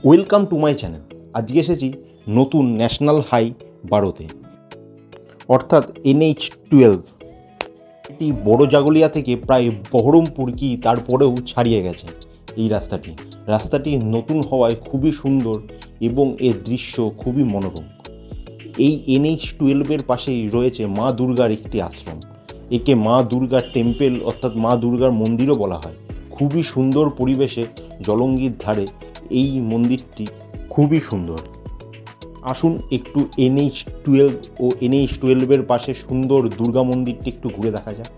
Welcome to my channel. আজকে এসেছি নতুন ন্যাশনাল হাই 12তে, অর্থাৎ NH-12। এটি বড় জাগলিয়া থেকে প্রায় বহরমপুর কি তারপরেও ছাড়িয়ে গেছে এই রাস্তাটি নতুন হওয়ায় খুবই সুন্দর এবং এর দৃশ্য খুবই মনোরম। এই NH-12 পাশেই রয়েছে মা দুর্গার একটি আশ্রম। একে মা দুর্গার টেম্পেল অর্থাৎ মা দুর্গার মন্দিরও বলা হয়। খুবই সুন্দর পরিবেশে জলঙ্গির ধারে এই মন্দিরটি খুবই সুন্দর। আসুন একটু NH-12 ও NH-12 পাশে সুন্দর দুর্গা মন্দিরটি একটু ঘুরে দেখা যাক।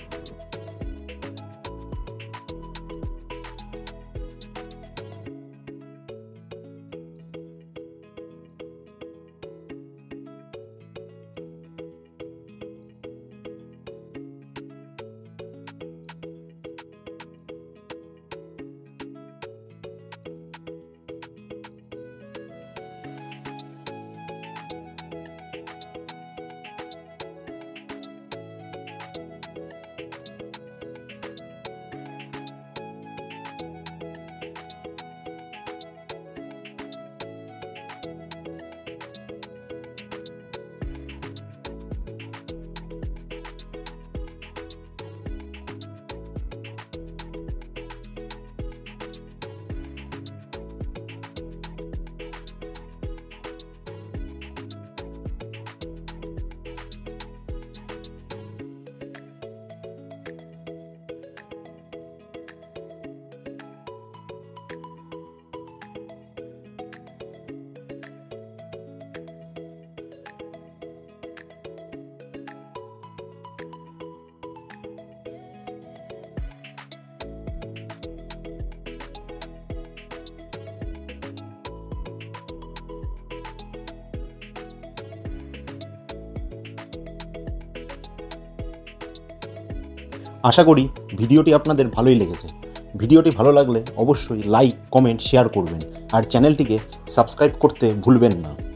আশা করি ভিডিওটি আপনাদের ভালোই লেগেছে। ভিডিওটি ভালো লাগলে অবশ্যই লাইক, কমেন্ট, শেয়ার করবেন আর চ্যানেলটিকে সাবস্ক্রাইব করতে ভুলবেন না।